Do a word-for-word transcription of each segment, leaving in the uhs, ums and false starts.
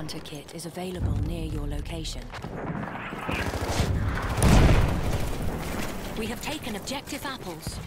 Hunter kit is available near your location. We have taken objective apples.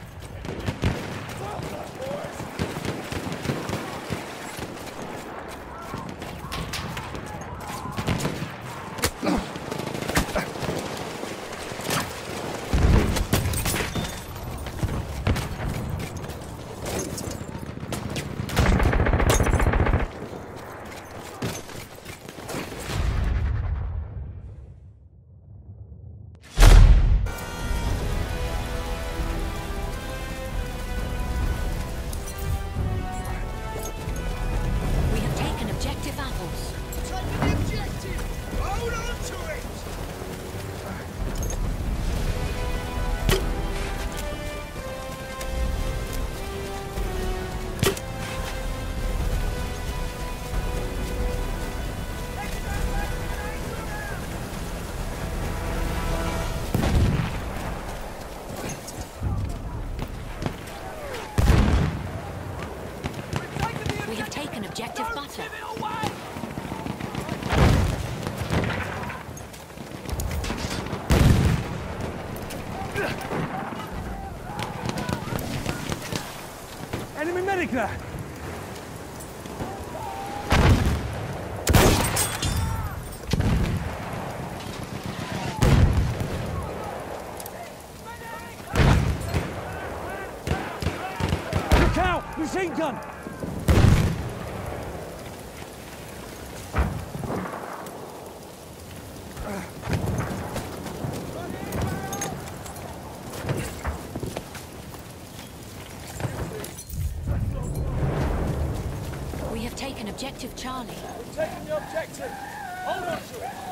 Objective butter. Enemy medic there! Look out! Machine gun! Objective Charlie. We've taken the objective. Hold on to it.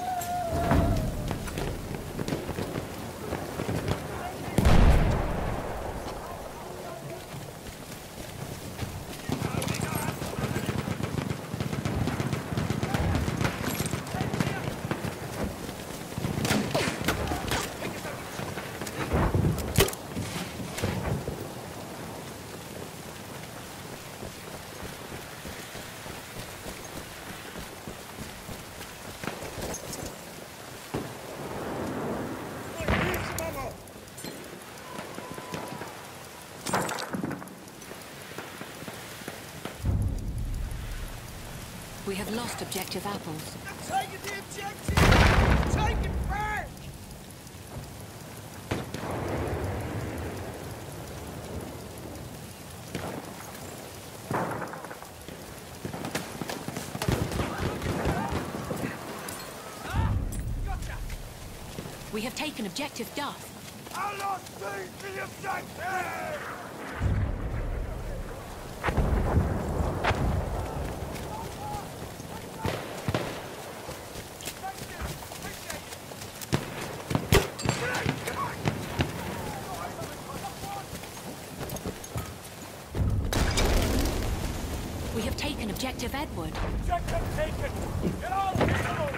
We have lost objective apples. Taking the objective! Take it back! We have taken objective Duff. I lost the objective! We have taken objective Edward. Objective taken! Get all vehicles!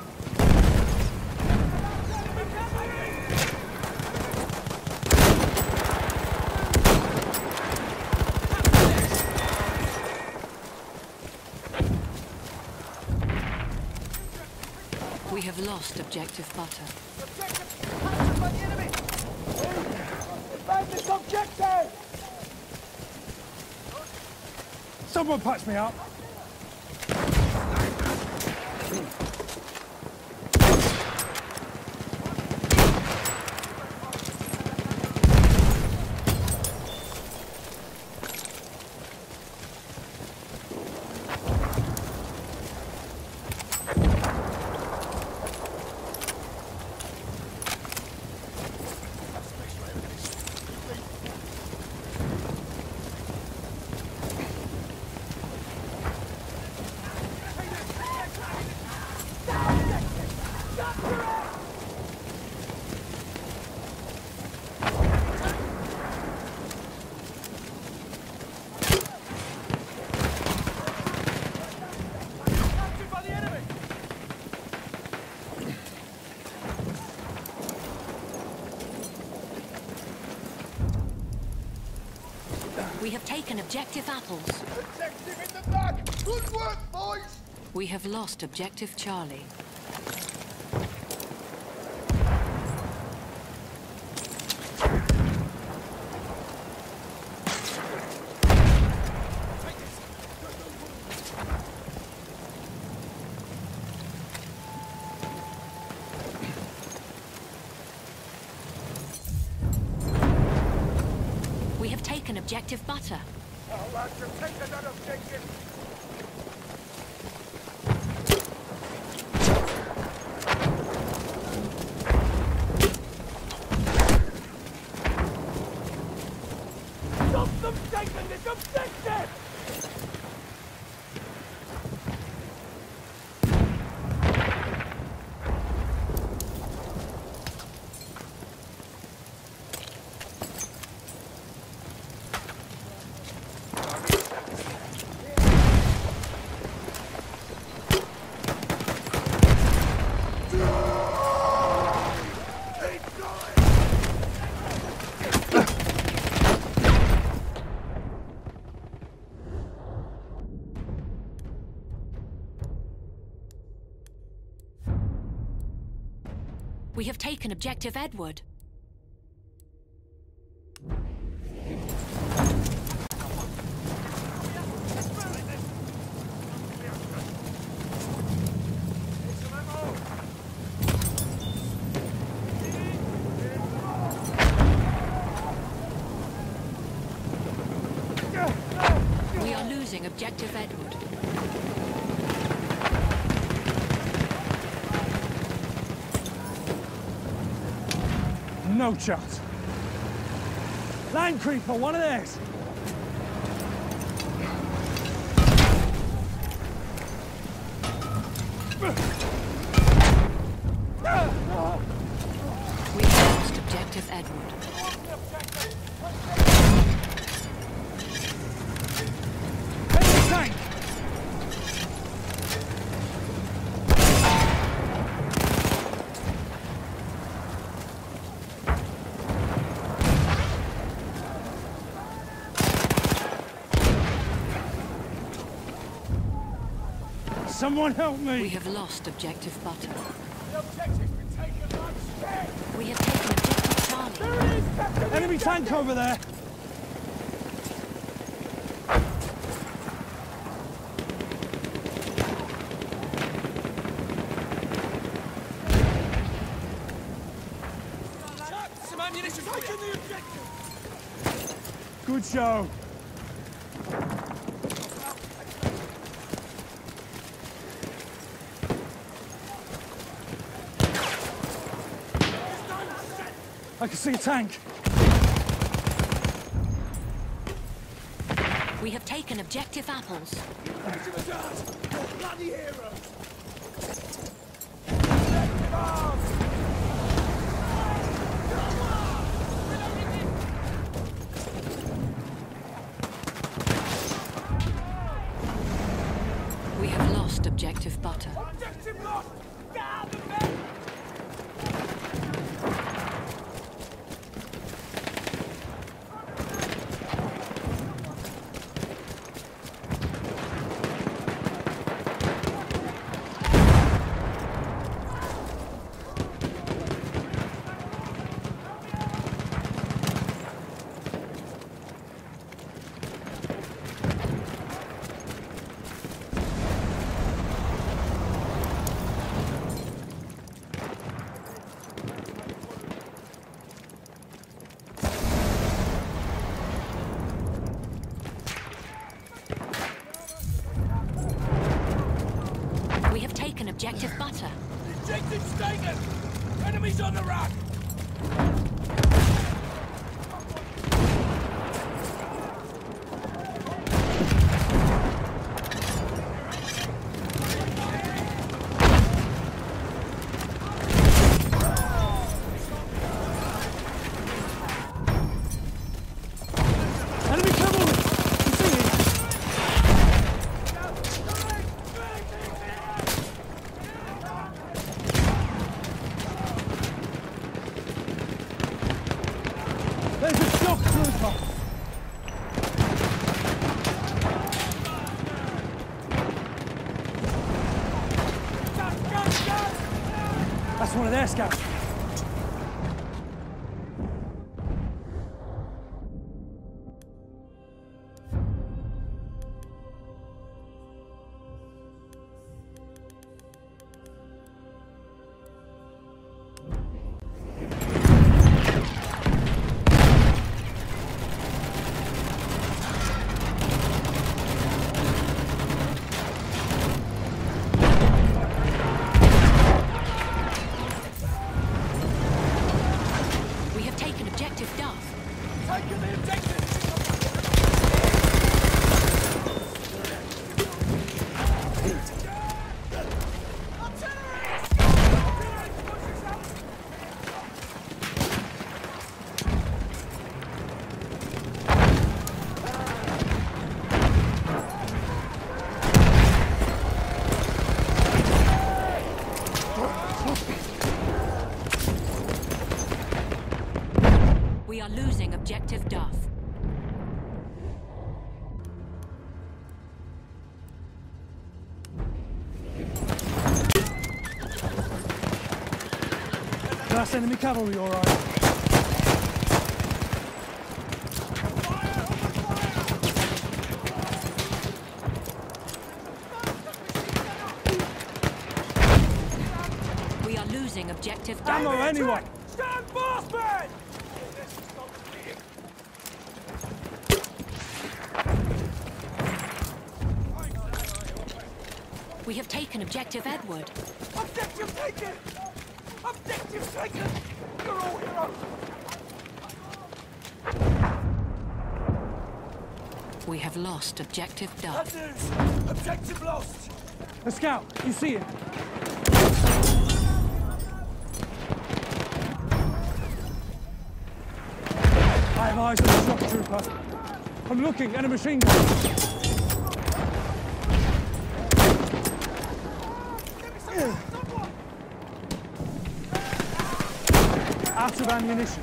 We have lost objective butter. Objective captured by the enemy! Defend this objective! Someone patch me up. We have taken objective apples. Objective in the back! Good work, boys! We have lost Objective Charlie. We have taken Objective Butter. All right, so take another objective. Stop them taking this objective! We have taken Objective Edward. We are losing Objective Edward. No chance. Land creeper, one of theirs. We have lost Objective Edward. Enemy tank! Someone help me! We have lost Objective Butter. The objective's been taken like shit! We have taken Objective Charlie. There it is, Captain! Enemy tank over there! Some ammunition! Taking the objective! Good show. I can see a tank. We have taken Objective Apples. Bloody hero! We have lost Objective Butter. Objective lost! Get out of bed! We have taken Objective Butter. Objective's taken! Enemies on the run! Enemy cavalry! I'm seeing it. That's one of their scouts. We are losing objective Duff. That's enemy cavalry, all right. We are losing objective Duff. Ammo, anyone! Stand fast, man! We have taken objective Edward. Objective taken! Objective taken! You're all heroes! We have lost objective Duff. Bad news! Objective lost! A scout, you see him? I have eyes on the shock trooper. I'm looking at a machine gun. Out of ammunition.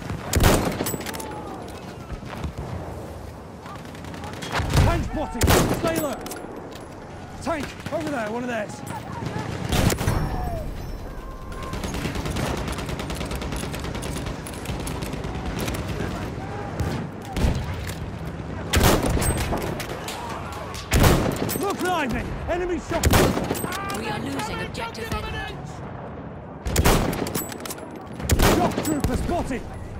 Tank spotted! Stay alert! Tank! Over there, one of theirs. Look behind me! Enemy shot! We are losing objective Edward. Shock trooper spotted!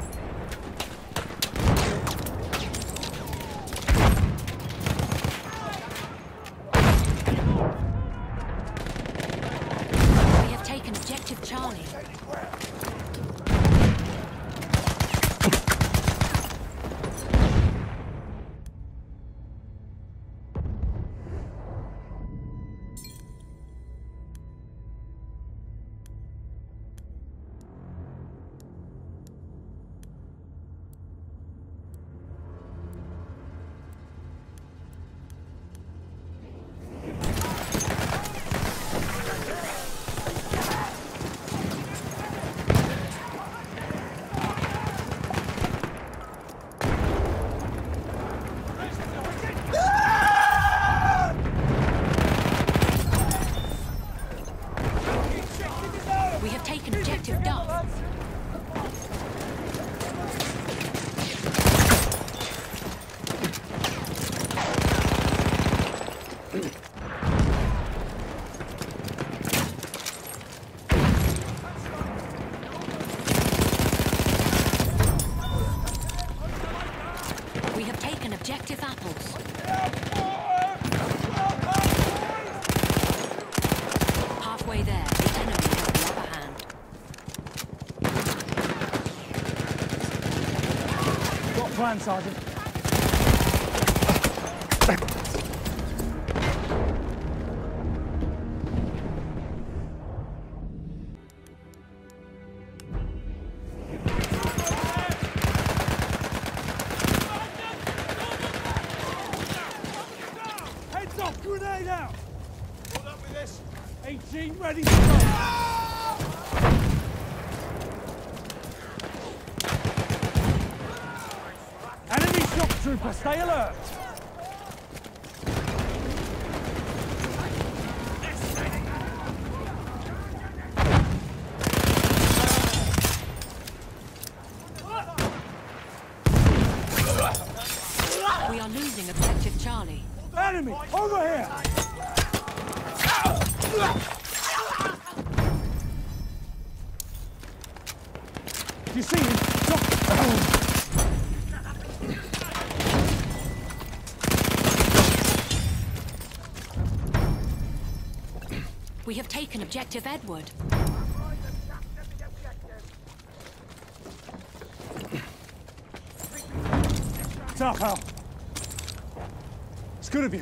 We have taken objective Charlie. We have taken objective Duff. We have taken objective Apples. Halfway there, the enemy has the upper hand. Got plan, Sergeant. Heads up, grenade out! Hold up with this! eighteen ready to go! Enemy shock trooper, stay alert! Charlie. Enemy! Over here! Do you see him? Stop! We have taken objective Edward. Tough, Hal. It's good of you.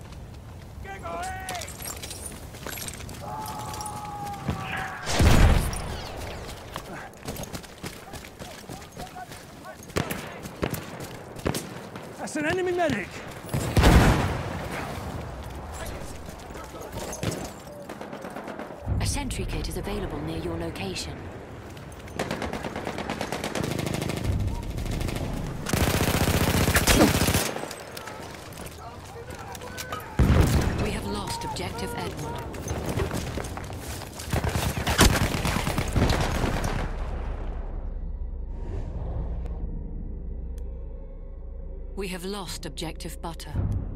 That's an enemy medic. A sentry kit is available near your location. We have lost objective Edward. We have lost objective Butter.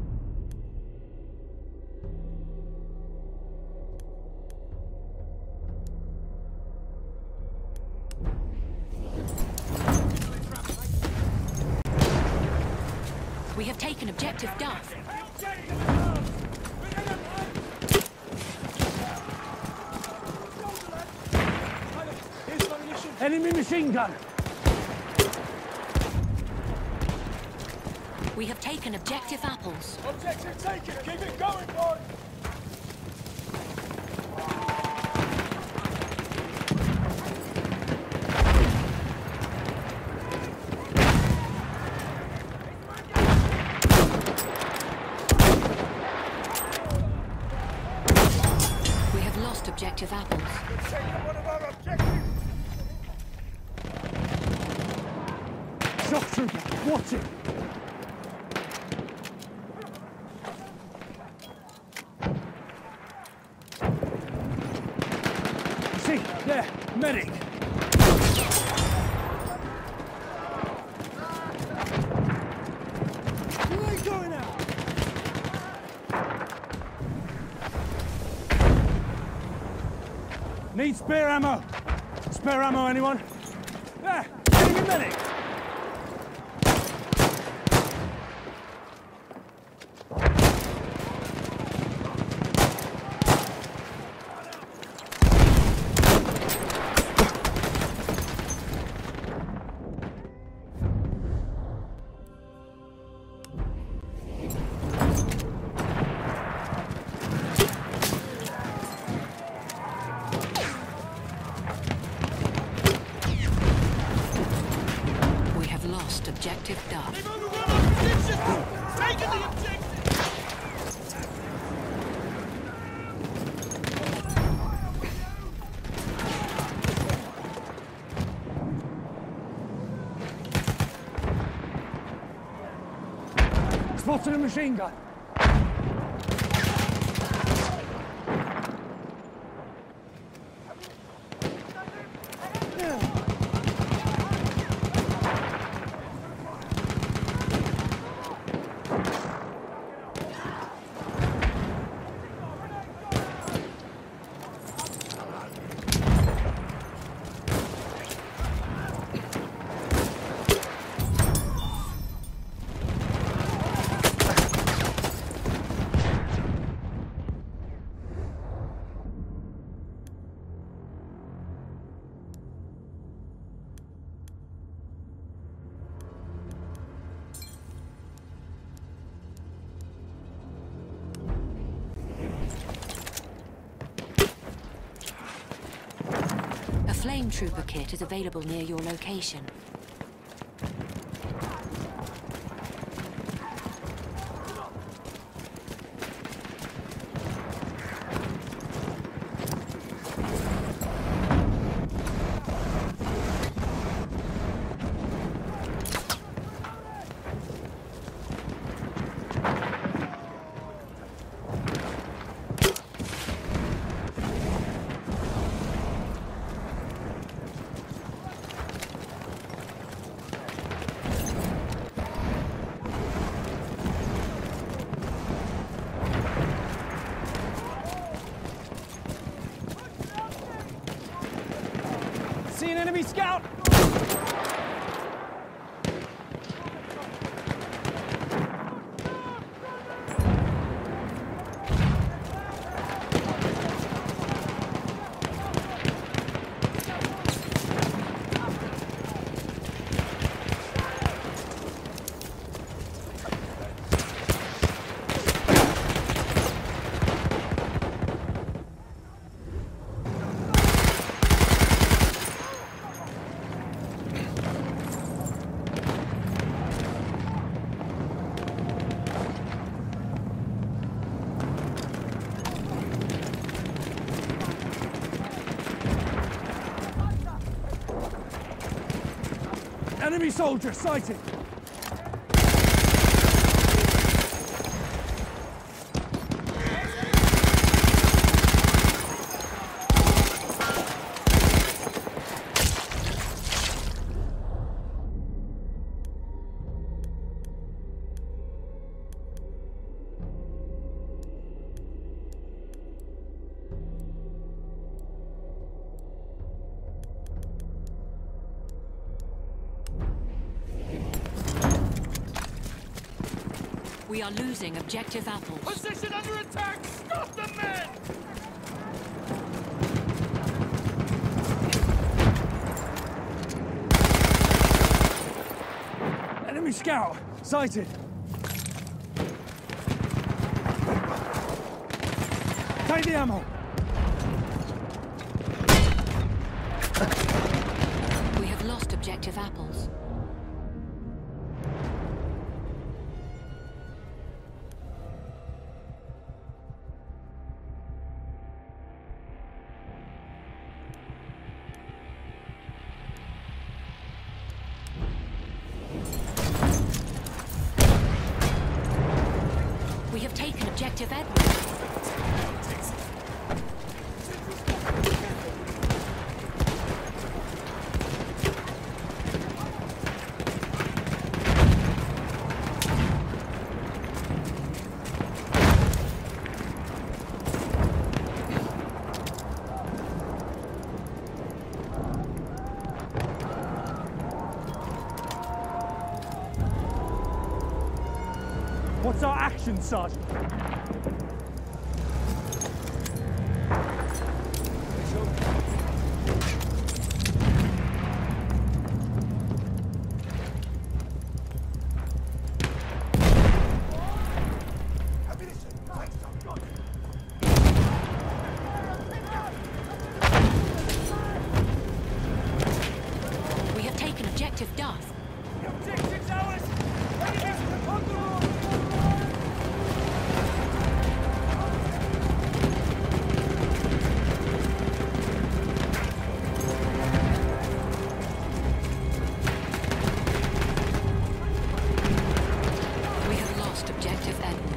We have taken objective Duff. Enemy machine gun. We have taken objective Apples. Objective taken. Keep it going, boy. We have lost objective Apples. Taking one of our objectives. Shock trooper, watch it. See, there, medic. Where are they going out? Need spare ammo. Spare ammo, anyone? There, enemy medic. Objective Duff. Taking the objective. Spotted a machine gun. A flame trooper kit is available near your location. See an enemy scout? Enemy soldier sighted! We are losing objective apples. Position under attack! Stop the men! Enemy scout sighted! Take the ammo! We have lost objective apples. We have taken objective Edward. What's our action, Sergeant? We have taken objective Duff. The objective's ours! Enemies on the road! We have lost objective Edward.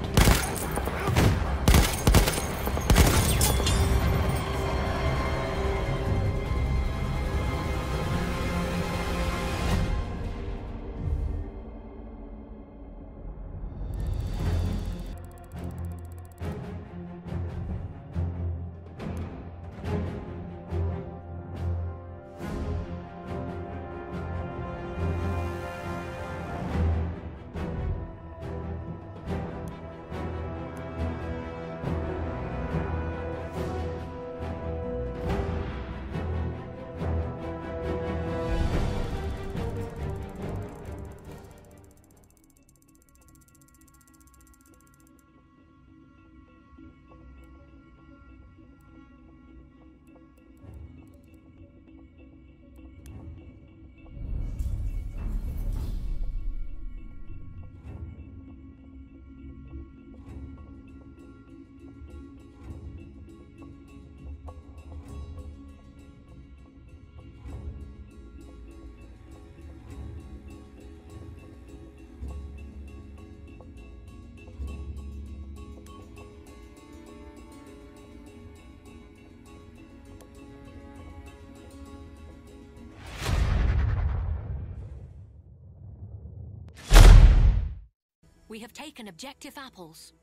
We have taken objective apples.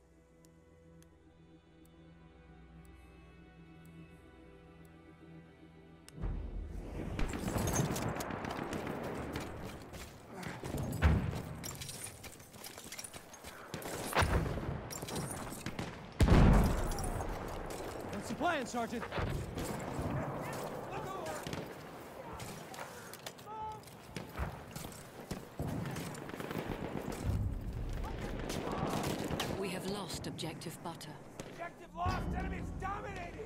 plan, Sergeant? We have lost objective butter. Objective lost. Enemies dominated.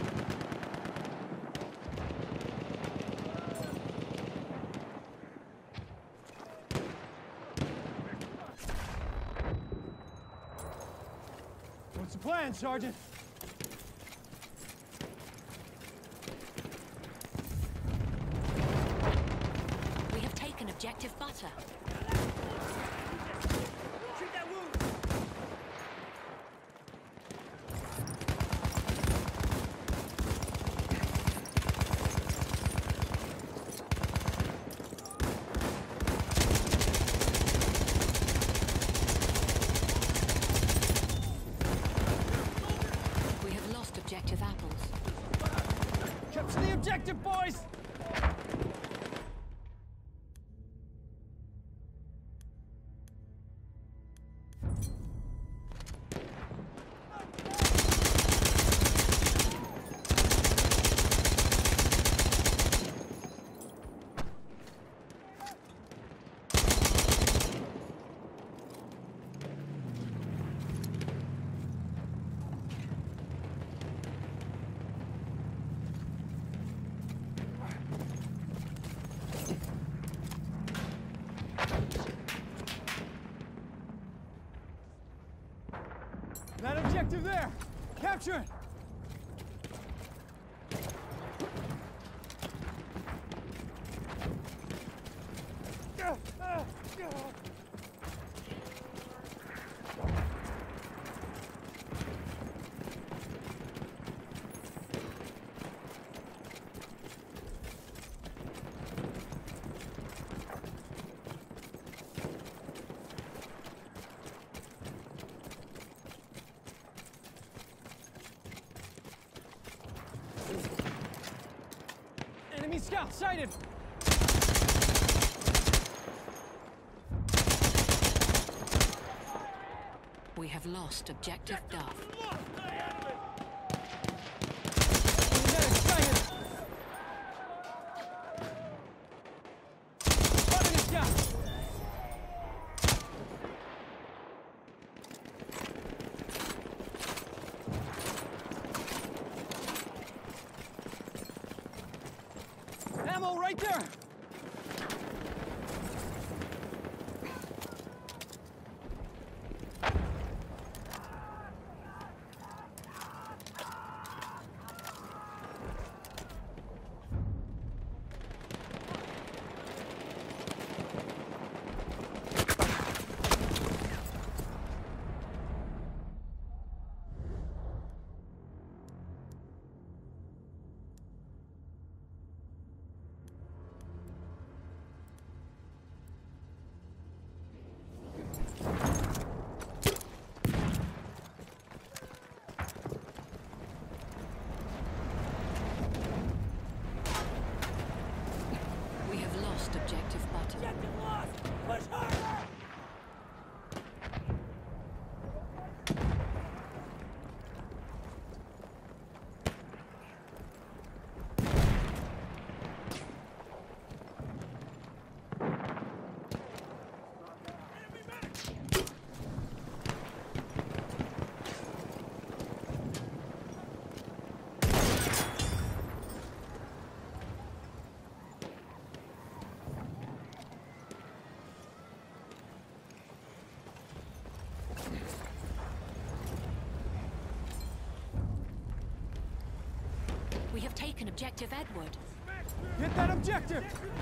What's the plan, Sergeant? We have taken objective butter. Treat that wound. We have lost objective apples. Capture the objective, boys! That objective there! Capture it! Enemy scout sighted! We have lost objective Duff. Enemy sighted! Enemy scout! Ammo right there! We have lost objective butter. Objective lost. Push harder. We have taken objective Edward. Hit that objective!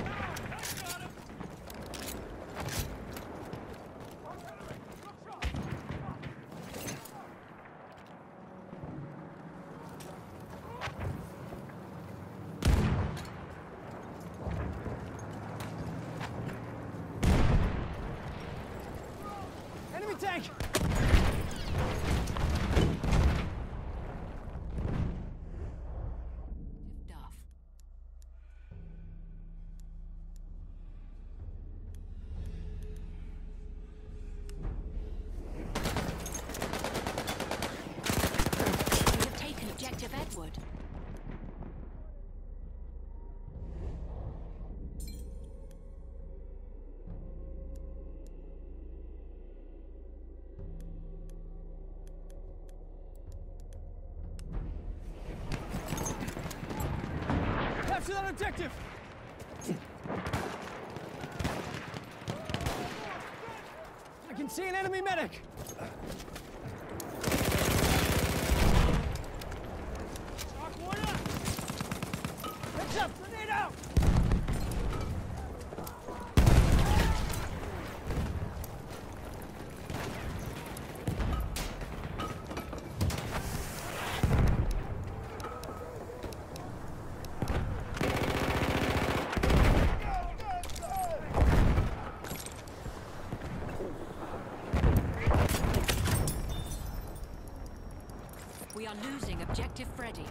Enemy tank! Duff. We have taken objective Edward. Capture that objective! I can see an enemy medic! Shock warrior! Heads up! Grenade out! We are losing Objective Freddy.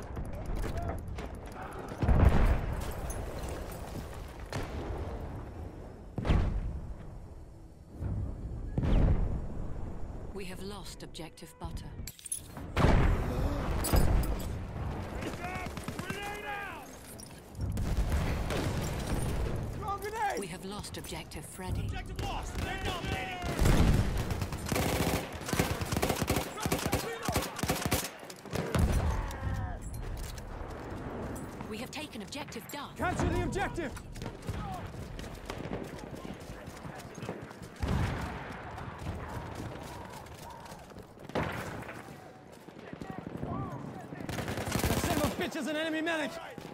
We have lost Objective Butter. Throw a grenade! We have lost Objective Freddy. Objective lost! They're dominating! We have taken Objective Duff. Capture the objective! That son of a bitch is an enemy medic!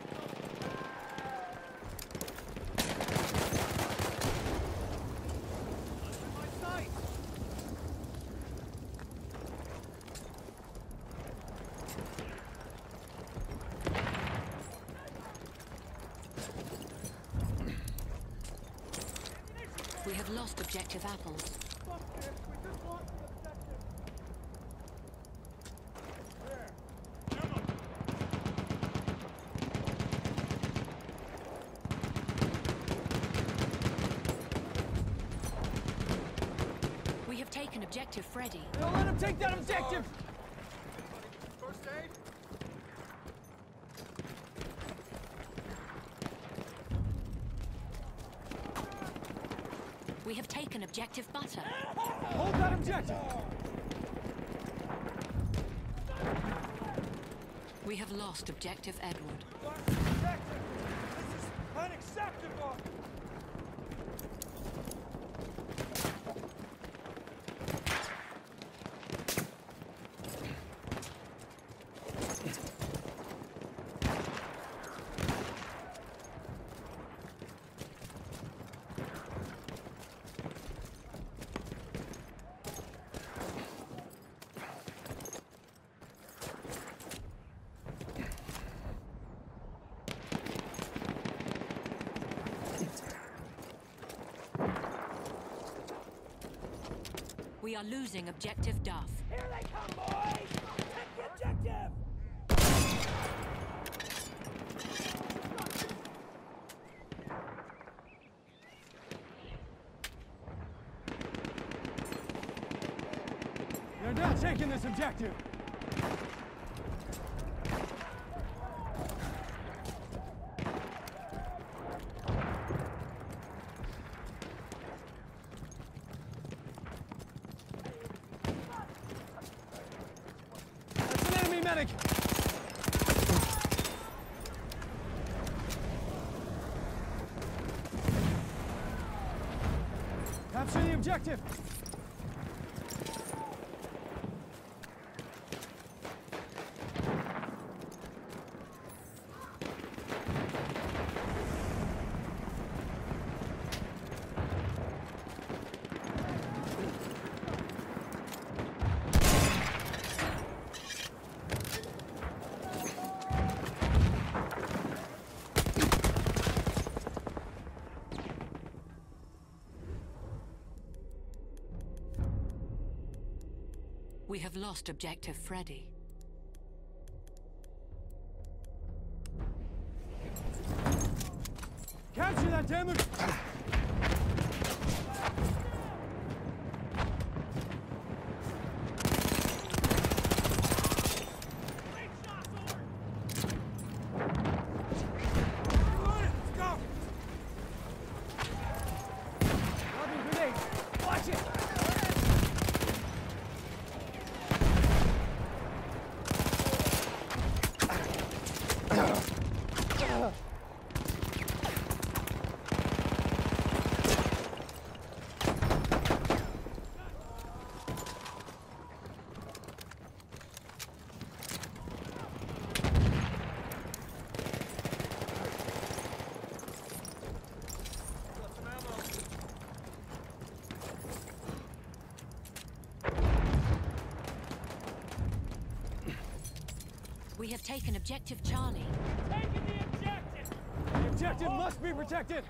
We have lost Objective Apples. We have taken Objective Freddy. Don't let him take that objective! First aid? We have taken Objective Butter. Hold that objective! We have lost Objective Edward. Objective! This is unacceptable! We are losing Objective Duff. Here they come, boys! Take the objective! They're not taking this objective! That's an enemy medic! Capture the objective! We have lost Objective Freddy. Capture that, damn it! Let's go! Lobbing grenade! Watch it! have taken objective Charlie. Taking the objective! The objective must be protected!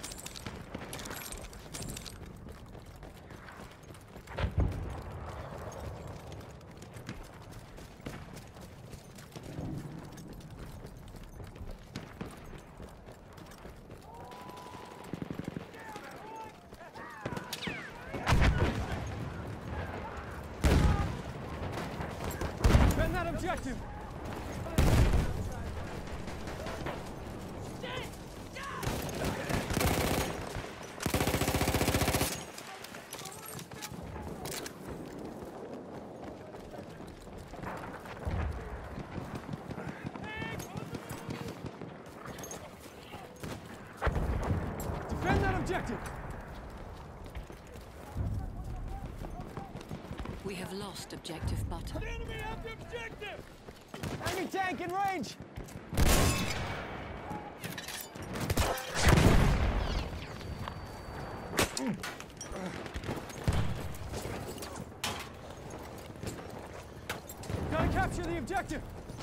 Defend that objective! Defend that objective! We have lost objective Butter. The enemy have the objective! Enemy tank in range! Gotta capture the objective!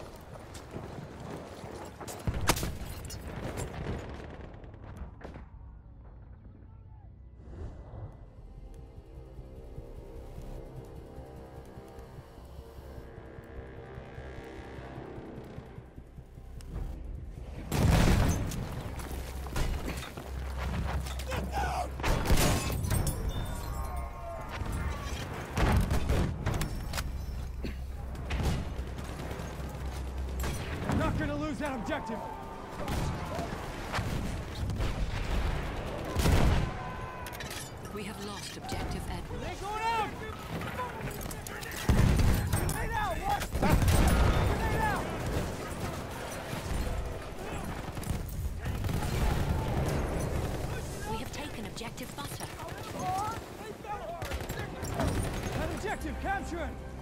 Not gonna lose that objective! We have lost objective Edward. They going out! Grenade out! What? Grenade out! We have taken objective Butter. That objective, capture it!